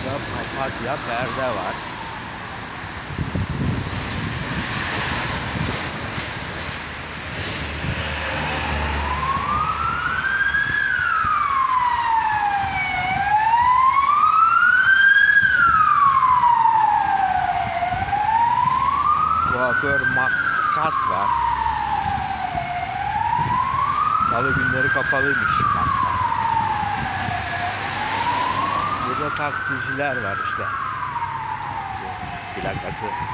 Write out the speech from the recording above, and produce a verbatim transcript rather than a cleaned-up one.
Burada papatya perde var. Kuaför makas var. Salı günleri kapalıymış makas. Burada taksiciler var işte. Taksi plakası